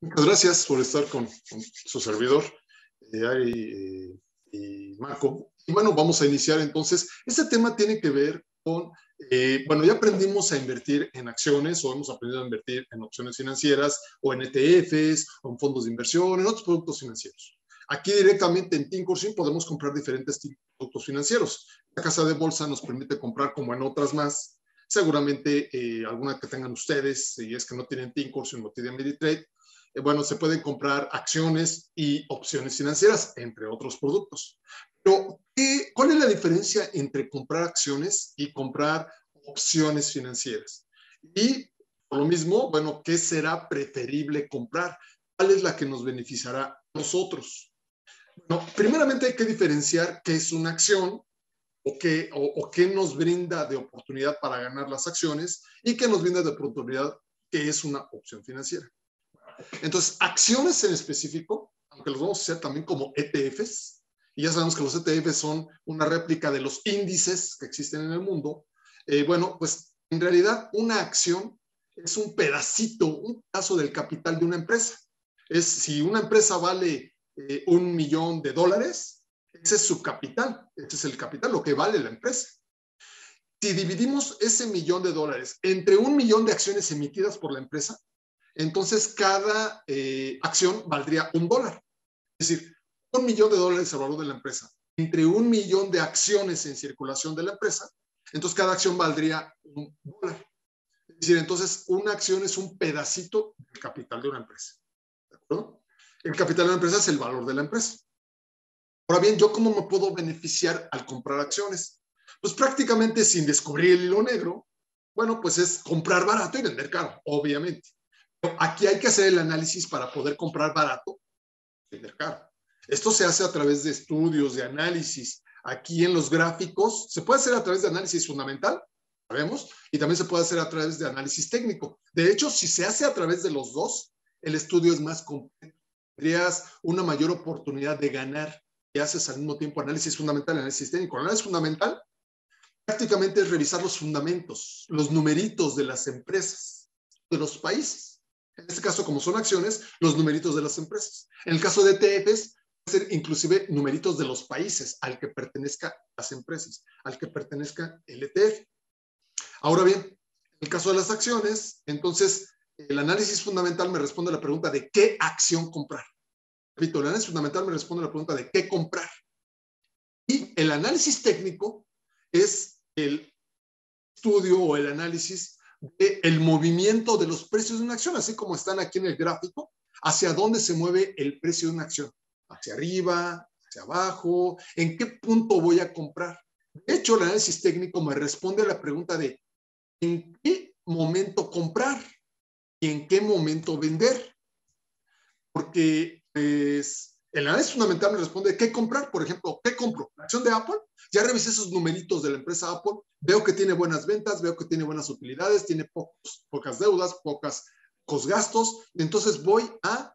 Muchas gracias por estar con su servidor, y Marco. Y bueno, vamos a iniciar entonces. Este tema tiene que ver con, bueno, ya aprendimos a invertir en acciones o hemos aprendido a invertir en opciones financieras o en ETFs o en fondos de inversión, en otros productos financieros. Aquí directamente en Thinkorswim podemos comprar diferentes productos financieros. La casa de bolsa nos permite comprar como en otras más. Seguramente alguna que tengan ustedes, si es que no tienen Thinkorswim o tienen Meditrade, bueno, se pueden comprar acciones y opciones financieras, entre otros productos. Pero, ¿cuál es la diferencia entre comprar acciones y comprar opciones financieras? Y por lo mismo, bueno, ¿qué será preferible comprar? ¿Cuál es la que nos beneficiará a nosotros? Bueno, primeramente hay que diferenciar qué es una acción o qué nos brinda de oportunidad para ganar las acciones y qué nos brinda de oportunidad que es una opción financiera. Entonces, acciones en específico, aunque los vamos a hacer también como ETFs, y ya sabemos que los ETFs son una réplica de los índices que existen en el mundo, bueno, pues en realidad una acción es un pedazo del capital de una empresa. Si una empresa vale $1.000.000, ese es su capital, ese es el capital, lo que vale la empresa. Si dividimos ese $1.000.000 entre 1.000.000 de acciones emitidas por la empresa, entonces cada acción valdría $1. Es decir, $1.000.000 el valor de la empresa. Entre 1.000.000 de acciones en circulación de la empresa, entonces cada acción valdría $1. Es decir, entonces una acción es un pedacito del capital de una empresa. ¿De acuerdo? El capital de una empresa es el valor de la empresa. Ahora bien, ¿yo cómo me puedo beneficiar al comprar acciones? Pues prácticamente sin descubrir el hilo negro, bueno, pues es comprar barato y vender caro, obviamente. Aquí hay que hacer el análisis para poder comprar barato y vender caro. Esto se hace a través de estudios, de análisis. Aquí en los gráficos, se puede hacer a través de análisis fundamental, sabemos, y también se puede hacer a través de análisis técnico. De hecho, si se hace a través de los dos, el estudio es más completo. Tendrías una mayor oportunidad de ganar y haces al mismo tiempo análisis fundamental y análisis técnico. El análisis fundamental prácticamente es revisar los fundamentos, los numeritos de las empresas, de los países. En este caso, como son acciones, los numeritos de las empresas. En el caso de ETFs, puede ser inclusive numeritos de los países al que pertenezcan las empresas, al que pertenezca el ETF. Ahora bien, en el caso de las acciones, entonces, el análisis fundamental me responde a la pregunta de qué acción comprar. Repito, el análisis fundamental me responde a la pregunta de qué comprar. Y el análisis técnico es el estudio o el análisis del movimiento de los precios de una acción, así como están aquí en el gráfico, hacia dónde se mueve el precio de una acción, hacia arriba, hacia abajo, en qué punto voy a comprar. De hecho, el análisis técnico me responde a la pregunta de en qué momento comprar y en qué momento vender. Porque pues, el análisis fundamental me responde qué comprar. Por ejemplo, ¿qué compro? ¿La acción de Apple? Ya revisé esos numeritos de la empresa Apple, veo que tiene buenas ventas, veo que tiene buenas utilidades, tiene pocas deudas, pocos gastos, entonces voy a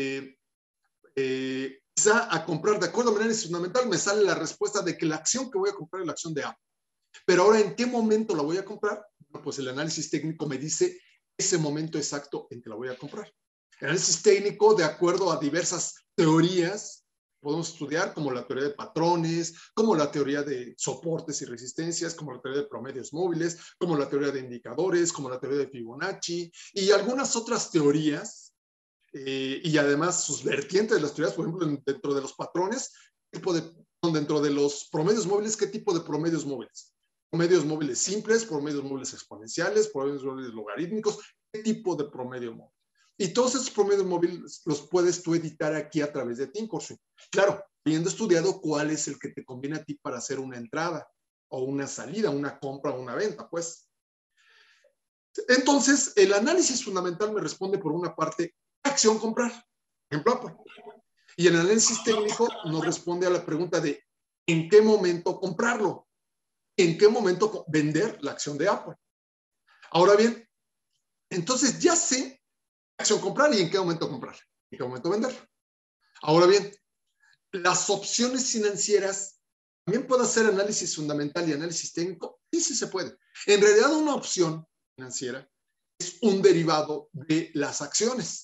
quizá a comprar. De acuerdo a mi análisis fundamental me sale la respuesta de que la acción que voy a comprar es la acción de Apple. Pero ahora, ¿en qué momento la voy a comprar? Bueno, pues el análisis técnico me dice ese momento exacto en que la voy a comprar. El análisis técnico, de acuerdo a diversas teorías, podemos estudiar como la teoría de patrones, como la teoría de soportes y resistencias, como la teoría de promedios móviles, como la teoría de indicadores, como la teoría de Fibonacci y algunas otras teorías, y además sus vertientes de las teorías, por ejemplo, dentro de los patrones, dentro de los promedios móviles, ¿qué tipo de promedios móviles? Promedios móviles simples, promedios móviles exponenciales, promedios móviles logarítmicos, ¿qué tipo de promedio móvil? Y todos esos promedios móviles los puedes tú editar aquí a través de Thinkorswim. Claro, habiendo estudiado cuál es el que te conviene a ti para hacer una entrada o una salida, una compra o una venta, pues. Entonces, el análisis fundamental me responde por una parte, ¿qué acción comprar? Por ejemplo, Apple. Y el análisis técnico nos responde a la pregunta de ¿en qué momento comprarlo? ¿En qué momento vender la acción de Apple? Ahora bien, entonces ya sé qué acción comprar y en qué momento comprar, en qué momento vender. Ahora bien, las opciones financieras, ¿también puedo hacer análisis fundamental y análisis técnico? Sí, sí se puede. En realidad, una opción financiera es un derivado de las acciones.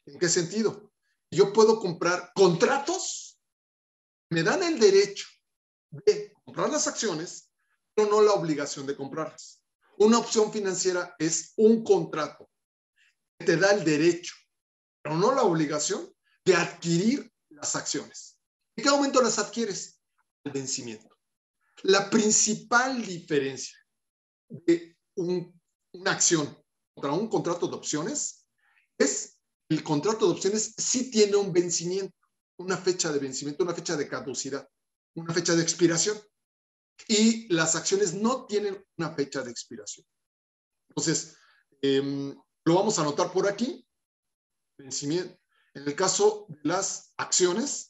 ¿En qué sentido? Yo puedo comprar contratos, me dan el derecho de comprar las acciones, pero no la obligación de comprarlas. Una opción financiera es un contrato que te da el derecho, pero no la obligación de adquirir las acciones. ¿En qué momento las adquieres? Al vencimiento. La principal diferencia de una acción contra un contrato de opciones es el contrato de opciones sí tiene un vencimiento, una fecha de vencimiento, una fecha de caducidad, una fecha de expiración. Y las acciones no tienen una fecha de expiración. Entonces, lo vamos a anotar por aquí. Vencimiento. En el caso de las acciones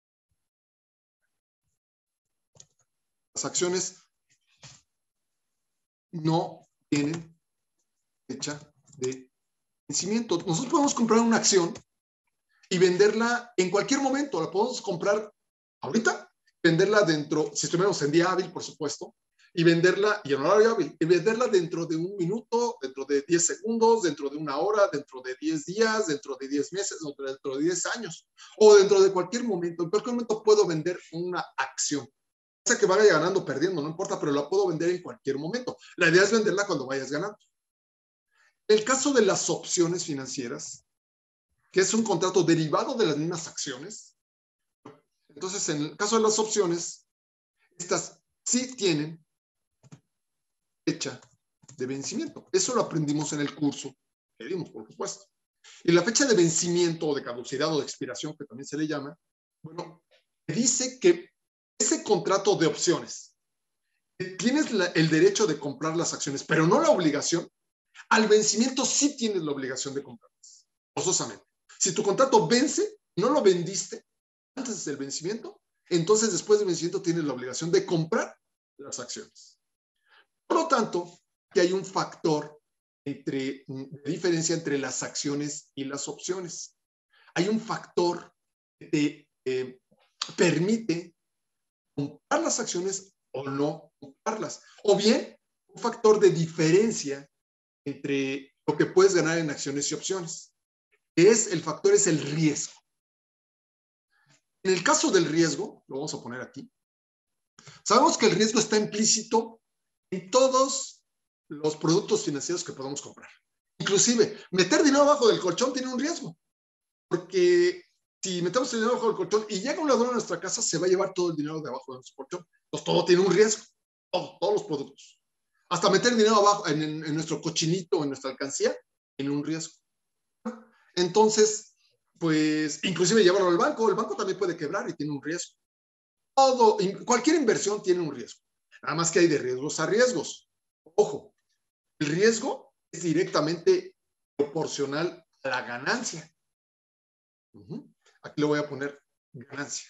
no tienen fecha de vencimiento. Nosotros podemos comprar una acción y venderla en cualquier momento. La podemos comprar ahorita, venderla dentro, si estuviéramos en día hábil, por supuesto, y venderla, y en horario hábil, y venderla dentro de un minuto, dentro de 10 segundos, dentro de una hora, dentro de 10 días, dentro de 10 meses, dentro de 10 años, o dentro de cualquier momento. En cualquier momento puedo vender una acción. Ya sea que vaya ganando o perdiendo, no importa, pero la puedo vender en cualquier momento. La idea es venderla cuando vayas ganando. En el caso de las opciones financieras, que es un contrato derivado de las mismas acciones, entonces en el caso de las opciones, estas sí tienen fecha de vencimiento. Eso lo aprendimos en el curso que dimos, por supuesto. Y la fecha de vencimiento o de caducidad o de expiración, que también se le llama, bueno, dice que ese contrato de opciones, tienes el derecho de comprar las acciones, pero no la obligación. Al vencimiento sí tienes la obligación de comprarlas, forzosamente. Si tu contrato vence, no lo vendiste antes del vencimiento, entonces después del vencimiento tienes la obligación de comprar las acciones. Por lo tanto, que hay un factor de diferencia entre las acciones y las opciones. Hay un factor que te permite comprar las acciones o no comprarlas. O bien, un factor de diferencia entre lo que puedes ganar en acciones y opciones. El factor es el riesgo. En el caso del riesgo, lo vamos a poner aquí, sabemos que el riesgo está implícito en todos los productos financieros que podemos comprar. Inclusive, meter dinero abajo del colchón tiene un riesgo, porque si metemos el dinero abajo del colchón y llega un ladrón a nuestra casa, se va a llevar todo el dinero de abajo de nuestro colchón. Entonces, todo tiene un riesgo, todos los productos. Hasta meter dinero abajo en nuestro cochinito, en nuestra alcancía, tiene un riesgo. Entonces, pues, inclusive llevarlo al banco, el banco también puede quebrar y tiene un riesgo. Cualquier inversión tiene un riesgo. Nada más que hay de riesgos a riesgos. Ojo, el riesgo es directamente proporcional a la ganancia. Aquí le voy a poner ganancia.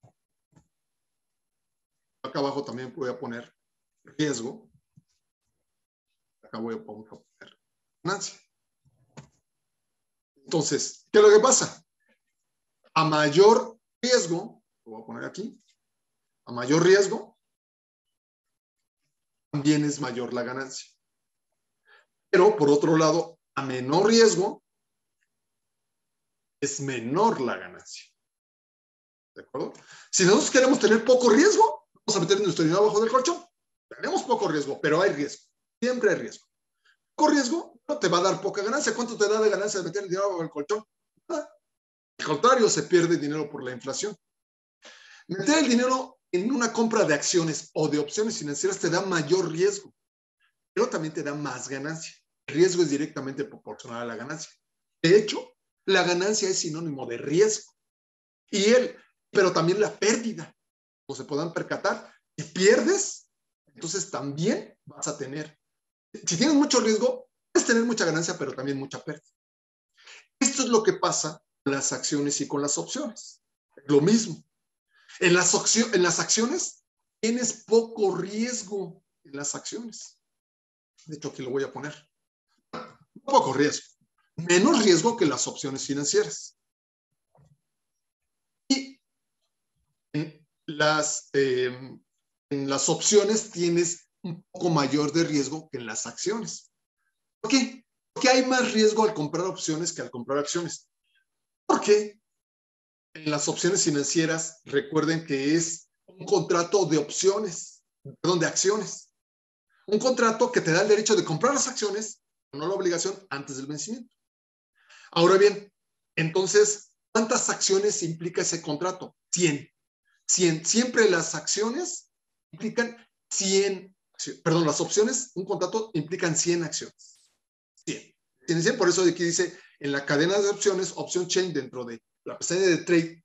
Acá abajo también voy a poner riesgo. Acá voy a poner ganancia. Entonces, ¿qué es lo que pasa? A mayor riesgo, lo voy a poner aquí, a mayor riesgo, también es mayor la ganancia. Pero, por otro lado, a menor riesgo, es menor la ganancia. ¿De acuerdo? Si nosotros queremos tener poco riesgo, vamos a meter nuestro dinero abajo del colchón. Tenemos poco riesgo, pero hay riesgo. Siempre hay riesgo. Poco riesgo no te va a dar poca ganancia. ¿Cuánto te da de ganancia de meter el dinero abajo del colchón? Al contrario, se pierde dinero por la inflación. Meter el dinero en una compra de acciones o de opciones financieras te da mayor riesgo, pero también te da más ganancia. El riesgo es directamente proporcional a la ganancia. De hecho, la ganancia es sinónimo de riesgo. Pero también la pérdida, como se puedan percatar. Si pierdes, entonces también vas a tener. Si tienes mucho riesgo, puedes tener mucha ganancia, pero también mucha pérdida. Esto es lo que pasa con las acciones y con las opciones. Lo mismo. En las acciones tienes poco riesgo en las acciones. De hecho, aquí lo voy a poner. Poco riesgo. Menos riesgo que las opciones financieras. Y en las opciones tienes un poco mayor de riesgo que en las acciones. ¿Por qué? Porque hay más riesgo al comprar opciones que al comprar acciones. Porque en las opciones financieras, recuerden que es un contrato de opciones, perdón, de acciones. Un contrato que te da el derecho de comprar las acciones, no la obligación, antes del vencimiento. Ahora bien, entonces, ¿cuántas acciones implica ese contrato? 100. 100. Siempre las acciones implican 100. Perdón, las opciones, un contrato implican 100 acciones. 100. Tiene 100, por eso aquí dice en la cadena de opciones, option chain dentro de la pestaña de trade,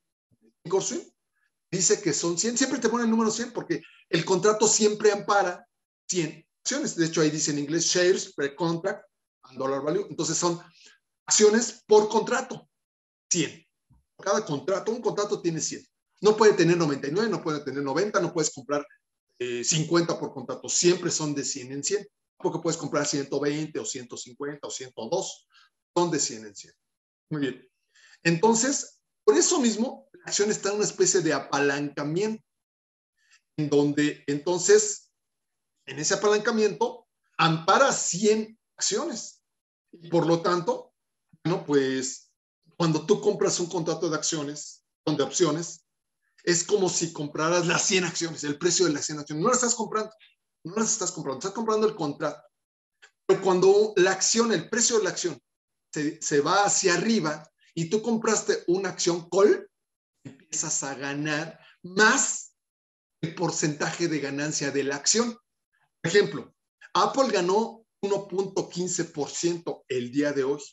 dice que son 100. Siempre te pone el número 100 porque el contrato siempre ampara 100 acciones. De hecho, ahí dice en inglés shares per contract and dollar value. Entonces son acciones por contrato, 100. Cada contrato, un contrato tiene 100. No puede tener 99, no puede tener 90, no puedes comprar 50 por contrato. Siempre son de 100 en 100. Porque puedes comprar 120 o 150 o 102. Son de 100 en 100. Muy bien. Entonces, por eso mismo, la acción está en una especie de apalancamiento, en donde entonces, en ese apalancamiento, ampara 100 acciones. Y por lo tanto, bueno, pues, cuando tú compras un contrato de acciones, de opciones, es como si compraras las 100 acciones, el precio de las 100 acciones. No las estás comprando, no las estás comprando el contrato. Pero cuando la acción, el precio de la acción se va hacia arriba y tú compraste una acción call, empiezas a ganar más el porcentaje de ganancia de la acción. Por ejemplo, Apple ganó 1.15% el día de hoy.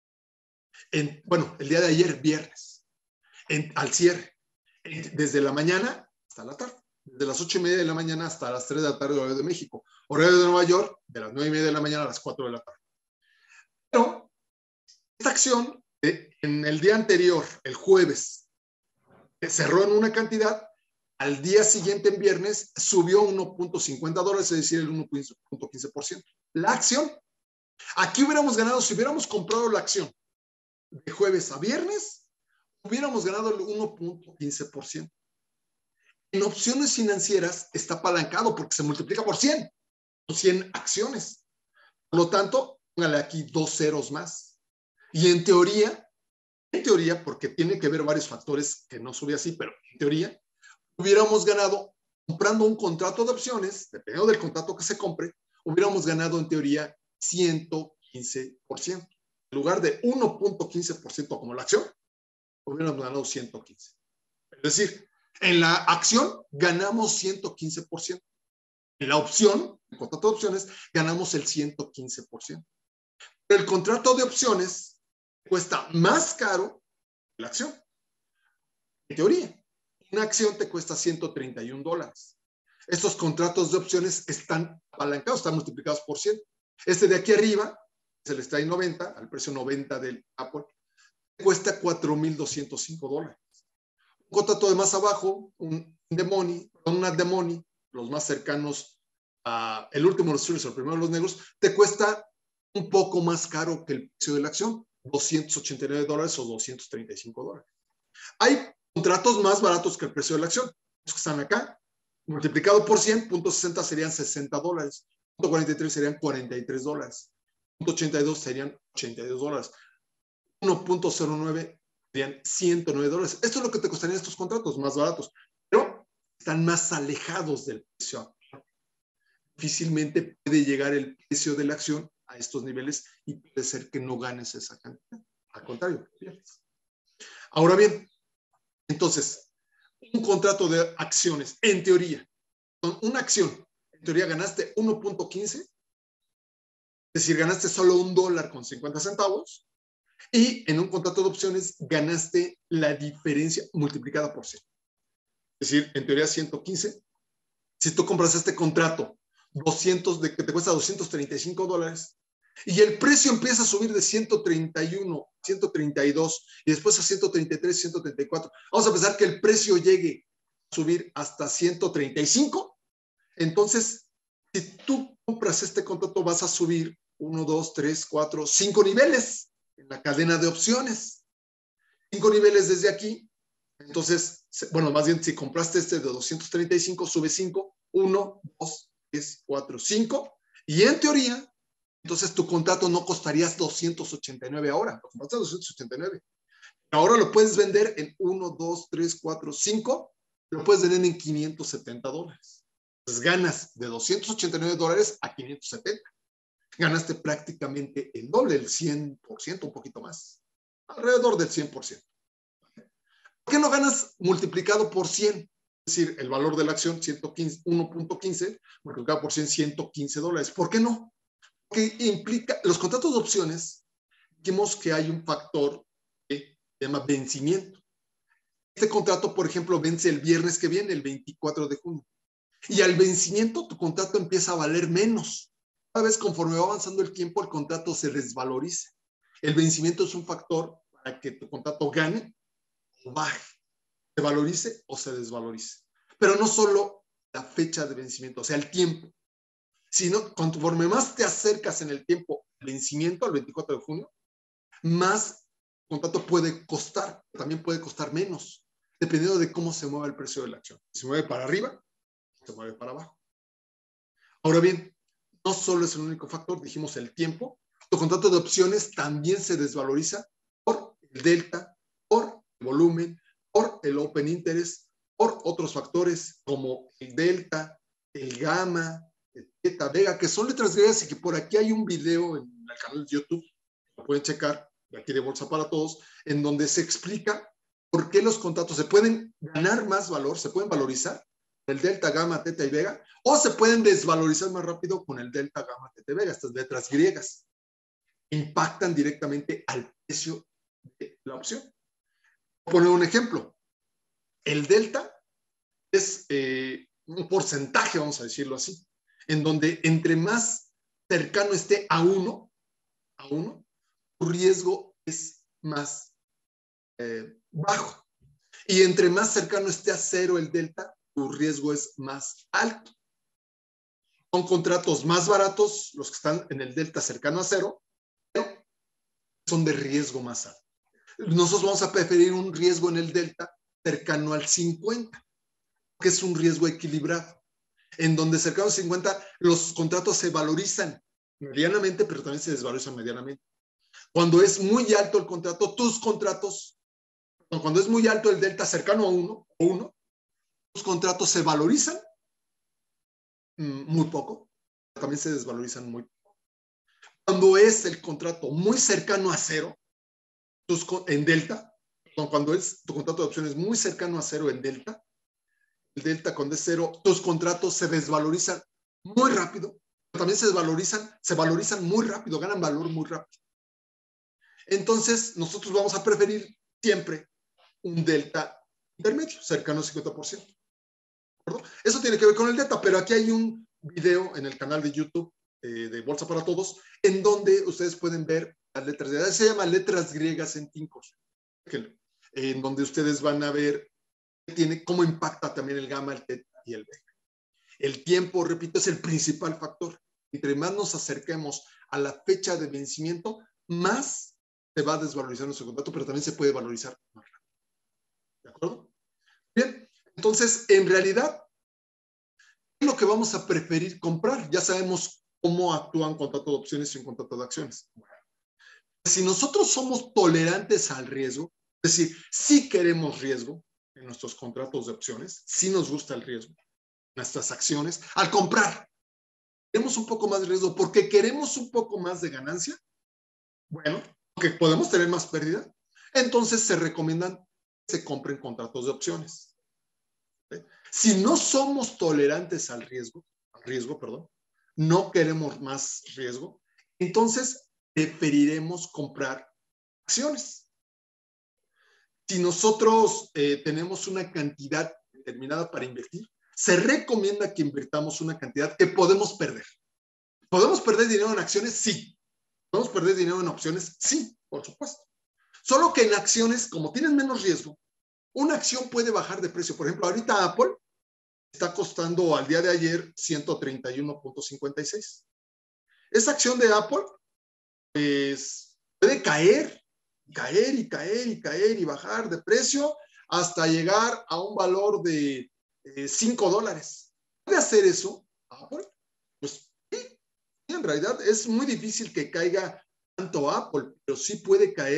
Bueno, el día de ayer, viernes, al cierre. Desde la mañana hasta la tarde. Desde las 8:30 de la mañana hasta las 3 de la tarde, horario de México. Horario de Nueva York, de las 9:30 de la mañana a las 4 de la tarde. Pero esta acción, en el día anterior, el jueves, cerró en una cantidad, al día siguiente, en viernes, subió $1.50, es decir, el 1.15%. La acción, aquí hubiéramos ganado, si hubiéramos comprado la acción de jueves a viernes, hubiéramos ganado el 1.15%. En opciones financieras está apalancado porque se multiplica por 100 acciones. Por lo tanto, póngale aquí 2 ceros más. Y en teoría, porque tiene que ver varios factores que no sube así, pero en teoría, hubiéramos ganado comprando un contrato de opciones, dependiendo del contrato que se compre, hubiéramos ganado en teoría 115%. En lugar de 1.15% como la acción, hubiéramos ganado 115. Es decir, en la acción ganamos 115%. En la opción, el contrato de opciones, ganamos el 115%. Pero el contrato de opciones cuesta más caro que la acción. En teoría, una acción te cuesta $131. Estos contratos de opciones están apalancados, están multiplicados por 100. Este de aquí arriba, es el strike 90, al precio 90 del Apple, cuesta $4,205. Un contrato de más abajo, una de money, los más cercanos a el último de los azules, el primero de los negros, te cuesta un poco más caro que el precio de la acción, $289 o $235. Hay contratos más baratos que el precio de la acción, los que están acá, multiplicado por 100, .60 serían $60, .43 serían $43, .82 serían $82, 1.09 serían $109. Esto es lo que te costarían estos contratos más baratos, pero están más alejados del precio. Difícilmente puede llegar el precio de la acción a estos niveles y puede ser que no ganes esa cantidad. Al contrario, pierdes. Ahora bien, entonces, un contrato de acciones, en teoría, con una acción, en teoría ganaste 1.15, es decir, ganaste solo $1.50, y en un contrato de opciones ganaste la diferencia multiplicada por 100. Es decir, en teoría 115. Si tú compras este contrato que te cuesta $235 y el precio empieza a subir de 131, 132 y después a 133, 134, vamos a pensar que el precio llegue a subir hasta 135. Entonces, si tú compras este contrato, vas a subir 1, 2, 3, 4, 5 niveles en la cadena de opciones. 5 niveles desde aquí. Entonces, bueno, más bien si compraste este de 235, sube 5, 1, 2, 3, 4, 5. Y en teoría, entonces tu contrato no costaría 289 ahora, lo compraste a 289. Ahora lo puedes vender en 1, 2, 3, 4, 5, lo puedes vender en $570. Entonces ganas de $289 a 570. Ganaste prácticamente el doble, el 100%, un poquito más. Alrededor del 100%. ¿Por qué no ganas multiplicado por 100? Es decir, el valor de la acción 1.15 multiplicado por 100, $115. ¿Por qué no? Porque implica, los contratos de opciones, dijimos que hay un factor que se llama vencimiento. Este contrato, por ejemplo, vence el viernes que viene, el 24 de junio. Y al vencimiento, tu contrato empieza a valer menos. Cada vez conforme va avanzando el tiempo, el contrato se desvaloriza. El vencimiento es un factor para que tu contrato gane o baje, se valorice o se desvalorice. Pero no solo la fecha de vencimiento, o sea, el tiempo, sino conforme más te acercas en el tiempo al vencimiento, al 24 de junio, más el contrato puede costar, también puede costar menos, dependiendo de cómo se mueva el precio de la acción. Si se mueve para arriba, se mueve para abajo. Ahora bien, no solo es el único factor, dijimos el tiempo. Tu contrato de opciones también se desvaloriza por el delta, por el volumen, por el open interest, por otros factores como el delta, el gamma, el beta, vega, que son letras griegas y que por aquí hay un video en el canal de YouTube, lo pueden checar, de aquí de Bolsa para Todos, en donde se explica por qué los contratos se pueden ganar más valor, se pueden valorizar el delta, gamma, teta y vega, o se pueden desvalorizar más rápido con el delta, gamma, teta y vega, estas letras griegas. Impactan directamente al precio de la opción. Voy a poner un ejemplo. El delta es un porcentaje, vamos a decirlo así, en donde entre más cercano esté a 1, tu riesgo es más bajo. Y entre más cercano esté a 0 el delta, tu riesgo es más alto. Son contratos más baratos los que están en el delta cercano a 0, pero son de riesgo más alto. Nosotros vamos a preferir un riesgo en el delta cercano al 50, que es un riesgo equilibrado, en donde cercano al 50 los contratos se valorizan medianamente, pero también se desvalorizan medianamente. Cuando es muy alto el contrato, tus contratos, cuando es muy alto el delta cercano a 1, tus contratos se valorizan muy poco, también se desvalorizan muy poco. Cuando es el contrato muy cercano a 0, en delta, cuando es tu contrato de opciones muy cercano a 0 en delta, el delta cuando es 0, tus contratos se desvalorizan muy rápido, pero también se valorizan muy rápido, ganan valor muy rápido. Entonces, nosotros vamos a preferir siempre un delta intermedio, cercano al 50%. ¿De Eso tiene que ver con el delta, pero aquí hay un video en el canal de YouTube de Bolsa para Todos, en donde ustedes pueden ver las letras griegas, se llama letras griegas en Tincos, en donde ustedes van a ver cómo impacta también el gamma, el teta y el beta. El tiempo, repito, es el principal factor. Entre más nos acerquemos a la fecha de vencimiento, más se va a desvalorizar nuestro contrato, pero también se puede valorizar más rápido. ¿De acuerdo? Bien, entonces, en realidad, ¿qué es lo que vamos a preferir comprar? Ya sabemos cómo actúan contrato de opciones y un contrato de acciones. Bueno, si nosotros somos tolerantes al riesgo, es decir, si queremos riesgo en nuestros contratos de opciones, si nos gusta el riesgo, nuestras acciones, al comprar, queremos un poco más de riesgo porque queremos un poco más de ganancia, bueno, que podemos tener más pérdida, entonces se recomiendan que se compren contratos de opciones. ¿Sí? Si no somos tolerantes al riesgo, no queremos más riesgo, entonces preferiremos comprar acciones. Si nosotros tenemos una cantidad determinada para invertir, se recomienda que invirtamos una cantidad que podemos perder. ¿Podemos perder dinero en acciones? Sí. ¿Podemos perder dinero en opciones? Sí, por supuesto. Solo que en acciones, como tienen menos riesgo, una acción puede bajar de precio. Por ejemplo, ahorita Apple está costando al día de ayer 131.56. Esa acción de Apple pues, puede caer y bajar de precio hasta llegar a un valor de $5. ¿Puede hacer eso Apple? Pues sí, en realidad es muy difícil que caiga tanto Apple, pero sí puede caer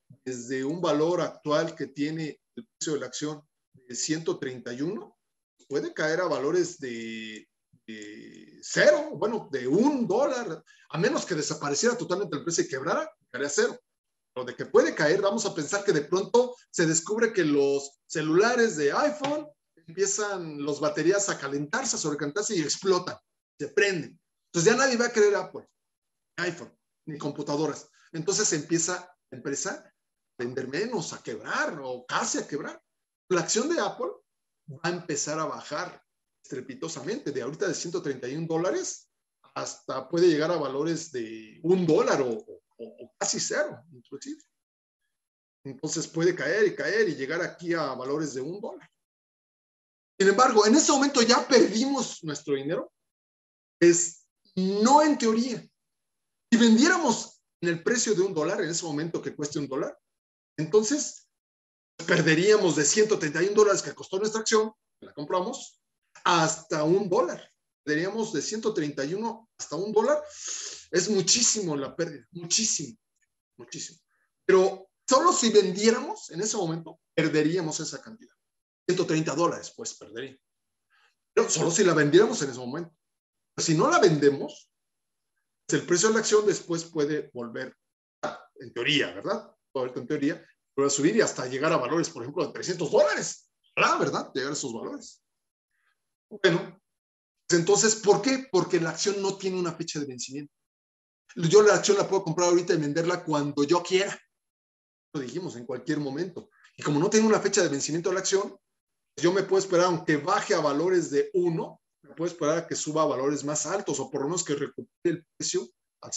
desde un valor actual que tiene el precio de la acción de 131, puede caer a valores de cero, bueno, de $1, a menos que desapareciera totalmente el precio y quebrara, caería a cero. Pero de que puede caer, vamos a pensar que de pronto se descubre que los celulares de iPhone empiezan las baterías a calentarse, a sobrecalentarse y explotan, se prenden. Entonces ya nadie va a querer Apple, iPhone, ni computadoras. Entonces empieza la empresa a vender menos, a quebrar o casi a quebrar. La acción de Apple va a empezar a bajar estrepitosamente, de ahorita de $131 hasta puede llegar a valores de $1 o casi cero, inclusive. Entonces puede caer y llegar aquí a valores de $1. Sin embargo, en ese momento ya perdimos nuestro dinero. Es no en teoría. Si vendiéramos en el precio de $1, en ese momento que cueste $1, entonces perderíamos de $131 que costó nuestra acción, la compramos, hasta $1. Perderíamos de 131 hasta $1. Es muchísimo la pérdida, muchísimo, muchísimo. Pero solo si vendiéramos en ese momento, perderíamos esa cantidad. $130, pues perdería. Pero solo si la vendiéramos en ese momento. Pero si no la vendemos, pues el precio de la acción después puede volver, en teoría, ¿verdad? Ahorita en teoría, puede subir y hasta llegar a valores, por ejemplo, de $300. ¿Verdad? Llegar a esos valores. Bueno, pues entonces, ¿por qué? Porque la acción no tiene una fecha de vencimiento. Yo la acción la puedo comprar ahorita y venderla cuando yo quiera. Lo dijimos, en cualquier momento. Y como no tiene una fecha de vencimiento de la acción, yo me puedo esperar, aunque baje a valores de 1, me puedo esperar a que suba a valores más altos o por lo menos que recupere el precio a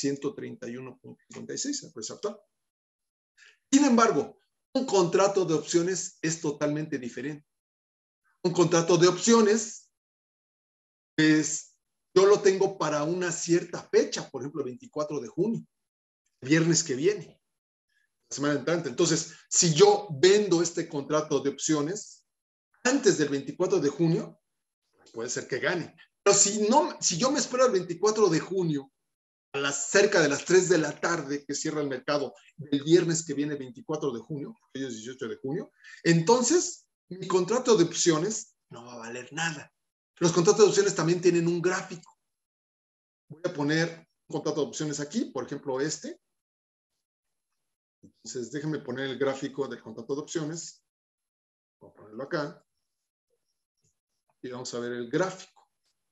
131.56, el precio actual. Sin embargo, un contrato de opciones es totalmente diferente. Un contrato de opciones, pues yo lo tengo para una cierta fecha, por ejemplo, el 24 de junio, viernes que viene, la semana entrante. Entonces, si yo vendo este contrato de opciones antes del 24 de junio, puede ser que gane. Pero si yo me espero el 24 de junio, cerca de las 3 de la tarde que cierra el mercado, el viernes que viene, 24 de junio, hoy es 18 de junio, entonces mi contrato de opciones no va a valer nada. Los contratos de opciones también tienen un gráfico. Voy a poner un contrato de opciones aquí, por ejemplo este. Entonces déjenme poner el gráfico del contrato de opciones. Voy a ponerlo acá. Y vamos a ver el gráfico.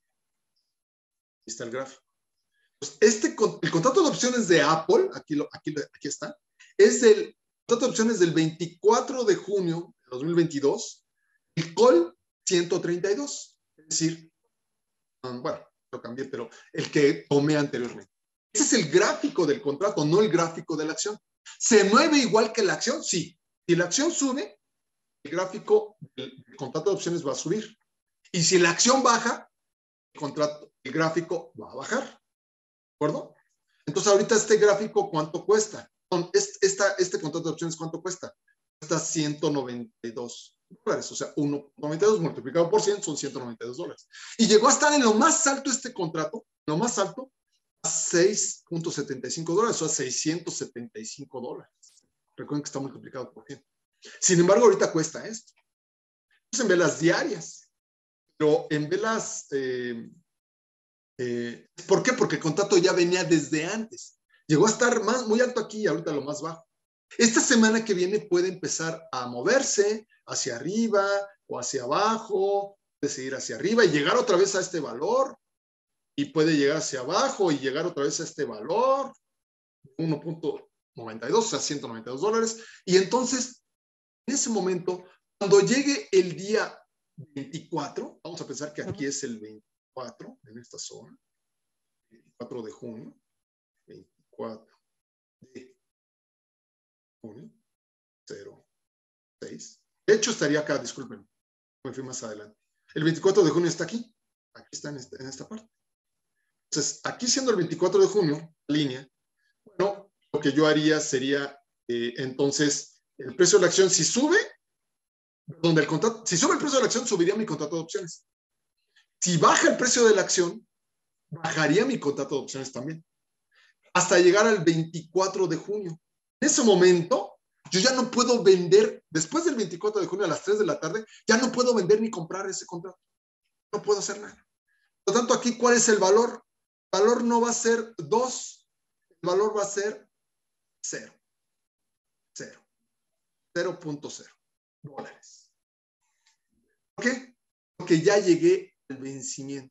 Aquí está el gráfico. Pues el contrato de opciones de Apple, aquí está, es el contrato de opciones del 24 de junio de 2022, el call 132. Es decir, bueno, lo cambié, pero el que tomé anteriormente. Ese es el gráfico del contrato, no el gráfico de la acción. ¿Se mueve igual que la acción? Sí. Si la acción sube, el gráfico del contrato de opciones va a subir. Y si la acción baja, el gráfico va a bajar. ¿De acuerdo? Entonces, ahorita este gráfico, ¿cuánto cuesta? Este contrato de opciones, ¿cuánto cuesta? Cuesta $192. O sea, 1.92 multiplicado por 100 son $192. Y llegó a estar en lo más alto este contrato, lo más alto, a $6.75, o sea, $675. Recuerden que está multiplicado por 100. Sin embargo, ahorita cuesta esto. Entonces, en velas diarias, pero en velas... ¿por qué? Porque el contrato ya venía desde antes. Llegó a estar muy alto aquí y ahorita lo más bajo. Esta semana que viene puede empezar a moverse hacia arriba o hacia abajo, puede seguir hacia arriba y llegar otra vez a este valor, y puede llegar hacia abajo y llegar otra vez a este valor, 1.92, o sea, $192. Y entonces, en ese momento, cuando llegue el día 24, vamos a pensar que aquí es el 24, en esta zona, 24 de junio, 24 de junio, 06. De hecho, estaría acá, disculpen, me fui más adelante. El 24 de junio está aquí está en esta parte. Entonces, aquí siendo el 24 de junio, línea, bueno, lo que yo haría sería, entonces, el precio de la acción, si sube, si sube el precio de la acción, subiría mi contrato de opciones. Si baja el precio de la acción, bajaría mi contrato de opciones también, hasta llegar al 24 de junio. En ese momento, Yo ya no puedo vender, después del 24 de junio a las 3 de la tarde, ya no puedo vender ni comprar ese contrato. No puedo hacer nada. Por lo tanto, aquí, ¿cuál es el valor? El valor no va a ser 2, el valor va a ser 0. 0.0 dólares. ¿Por qué? Porque ya llegué al vencimiento.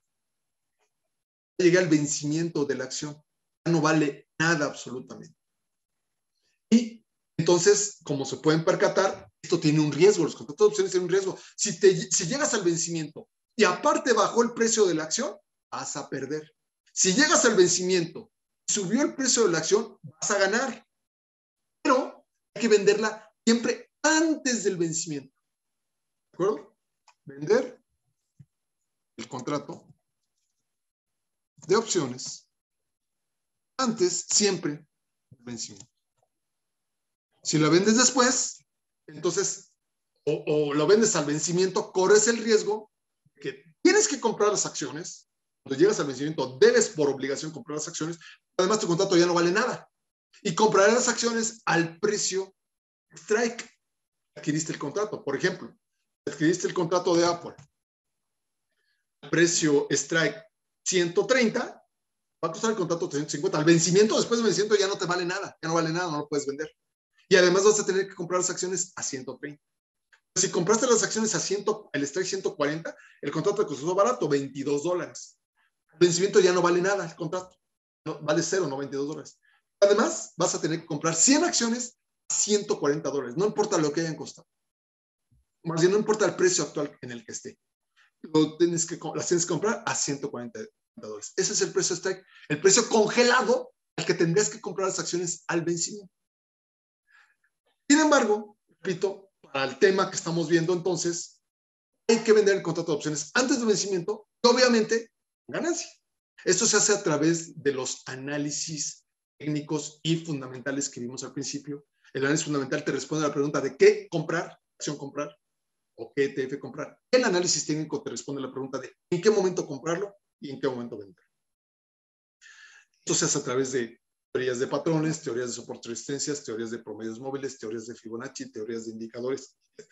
Ya llegué al vencimiento de la acción. Ya no vale nada absolutamente. Y entonces, como se pueden percatar, esto tiene un riesgo. Los contratos de opciones tienen un riesgo. Si llegas al vencimiento y aparte bajó el precio de la acción, vas a perder. Si llegas al vencimiento y subió el precio de la acción, vas a ganar. Pero hay que venderla siempre antes del vencimiento. ¿De acuerdo? Vender el contrato de opciones antes siempre del vencimiento. Si lo vendes después, entonces, o lo vendes al vencimiento, corres el riesgo que tienes que comprar las acciones. Cuando llegas al vencimiento, debes por obligación comprar las acciones. Además, tu contrato ya no vale nada. Y comprarás las acciones al precio strike. Adquiriste el contrato. Por ejemplo, adquiriste el contrato de Apple. Precio strike 130, va a costar el contrato 350. Al vencimiento, después del vencimiento ya no te vale nada. Ya no vale nada, no lo puedes vender. Y además vas a tener que comprar las acciones a 130. Si compraste las acciones a 100, el strike 140, el contrato te costó barato, $22. El vencimiento ya no vale nada el contrato. No, vale 0, no $22. Además, vas a tener que comprar 100 acciones a $140. No importa lo que hayan costado. Más bien, no importa el precio actual en el que esté. Las tienes que comprar a $140. Ese es el precio strike. El precio congelado al que tendrías que comprar las acciones al vencimiento. Sin embargo, repito, para el tema que estamos viendo entonces, hay que vender el contrato de opciones antes del vencimiento y obviamente ganancia. Esto se hace a través de los análisis técnicos y fundamentales que vimos al principio. El análisis fundamental te responde a la pregunta de qué comprar, acción comprar o qué ETF comprar. El análisis técnico te responde a la pregunta de en qué momento comprarlo y en qué momento venderlo. Esto se hace a través de teorías de patrones, teorías de soporte y resistencias, teorías de promedios móviles, teorías de Fibonacci, teorías de indicadores, etc.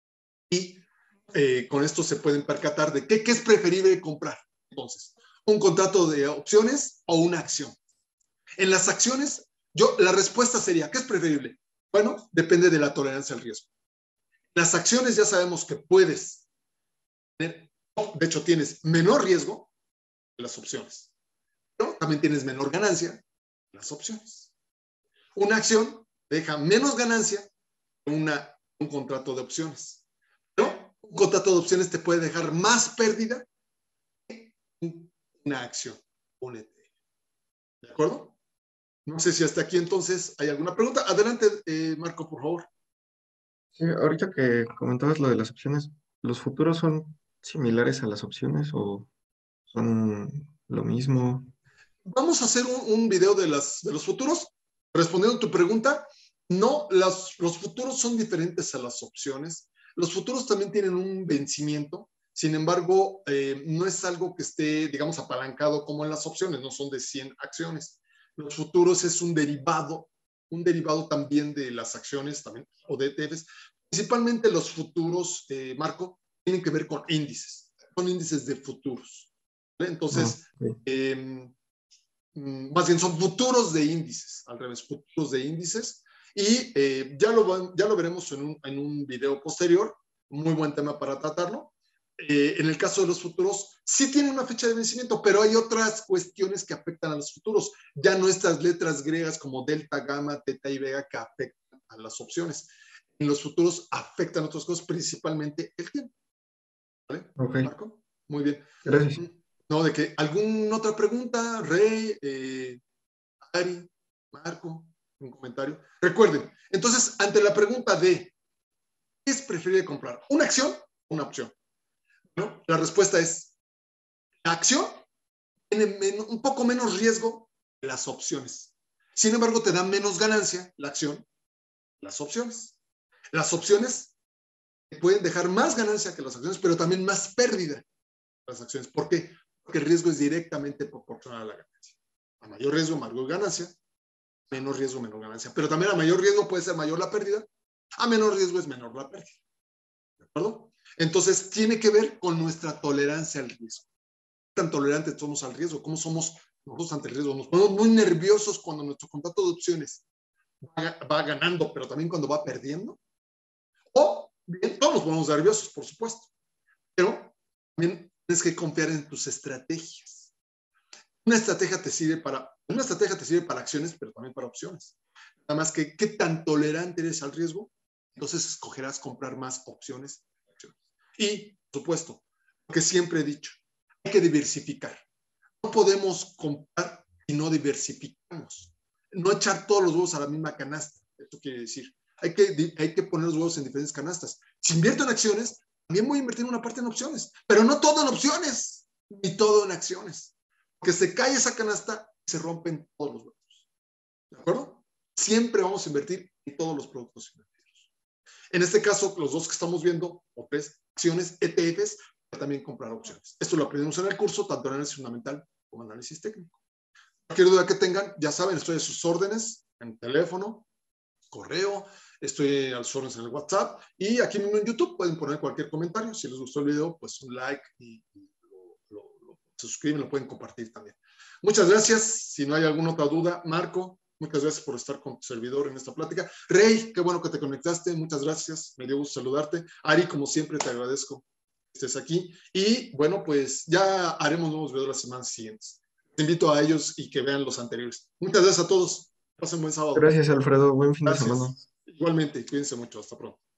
Y con esto se pueden percatar de qué es preferible comprar. Entonces, un contrato de opciones o una acción. En las acciones, la respuesta sería, ¿qué es preferible? Bueno, depende de la tolerancia al riesgo. Las acciones ya sabemos que puedes tener, de hecho tienes menor riesgo que las opciones, pero también tienes menor ganancia que las opciones. Una acción deja menos ganancia que un contrato de opciones, pero un contrato de opciones te puede dejar más pérdida que una acción, un ETF. ¿De acuerdo? No sé si hasta aquí entonces hay alguna pregunta. Adelante, Marco, por favor. Sí, ahorita que comentabas lo de las opciones, ¿los futuros son similares a las opciones o son lo mismo? Vamos a hacer un video de los futuros. Respondiendo a tu pregunta, no, los futuros son diferentes a las opciones. Los futuros también tienen un vencimiento. Sin embargo, no es algo que esté, digamos, apalancado como en las opciones, no son de 100 acciones. Los futuros es un derivado también de las acciones también, o de ETFs. Principalmente los futuros, Marco, tienen que ver con índices. Son índices de futuros. ¿Vale? Entonces, Okay. más bien son futuros de índices, al revés, futuros de índices. Y ya lo veremos en un video posterior, muy buen tema para tratarlo. En el caso de los futuros, sí tiene una fecha de vencimiento, pero hay otras cuestiones que afectan a los futuros. Ya no estas letras griegas como delta, gamma, teta y vega que afectan a las opciones. En los futuros afectan otras cosas, principalmente el tiempo. ¿Vale, Ok, Marco? Muy bien. gracias. No, de que alguna otra pregunta, Rey, Ari, Marco, un comentario. Recuerden, entonces, ante la pregunta de ¿qué es preferible comprar? ¿Una acción o una opción? ¿No? La respuesta es, la acción tiene un poco menos riesgo que las opciones. Sin embargo, te da menos ganancia la acción, las opciones. Las opciones pueden dejar más ganancia que las acciones, pero también más pérdida que las acciones. ¿Por qué? Porque el riesgo es directamente proporcional a la ganancia. A mayor riesgo, mayor ganancia. Menor riesgo, menor ganancia. Pero también a mayor riesgo puede ser mayor la pérdida, a menor riesgo es menor la pérdida. ¿De acuerdo? Entonces, tiene que ver con nuestra tolerancia al riesgo. ¿Qué tan tolerantes somos al riesgo? ¿Cómo somos nosotros ante el riesgo? Nos ponemos muy nerviosos cuando nuestro contrato de opciones va ganando, pero también cuando va perdiendo. O bien, todos nos ponemos nerviosos, por supuesto, pero también tienes que confiar en tus estrategias. Una estrategia te sirve para acciones, pero también para opciones. Nada más que qué tan tolerante eres al riesgo, entonces escogerás comprar más opciones. Y, por supuesto, lo que siempre he dicho, hay que diversificar. No podemos comprar si no diversificamos. No echar todos los huevos a la misma canasta. Esto quiere decir, hay que poner los huevos en diferentes canastas. Si invierto en acciones, también voy a invertir una parte en opciones, pero no todo en opciones, ni todo en acciones. Porque se cae esa canasta y se rompen todos los huevos. ¿De acuerdo? Siempre vamos a invertir en todos los productos financieros. En este caso, los dos que estamos viendo, o tres, acciones, ETFs, pero también comprar opciones. Esto lo aprendimos en el curso, tanto en análisis fundamental como análisis técnico. Cualquier duda que tengan, ya saben, estoy a sus órdenes, en teléfono, correo, estoy a sus órdenes en el WhatsApp, y aquí mismo en YouTube pueden poner cualquier comentario. Si les gustó el video, pues un like y se suscriben, lo pueden compartir también. Muchas gracias. Si no hay alguna otra duda, Marco, muchas gracias por estar con tu servidor en esta plática. Rey, qué bueno que te conectaste, muchas gracias, me dio gusto saludarte. Ari, como siempre, te agradezco que estés aquí. Y bueno, pues ya haremos nuevos videos las semanas siguientes. Te invito a ellos y que vean los anteriores. Muchas gracias a todos. Pasen buen sábado. Gracias, Alfredo. Buen fin de semana. Gracias. Igualmente, cuídense mucho. Hasta pronto.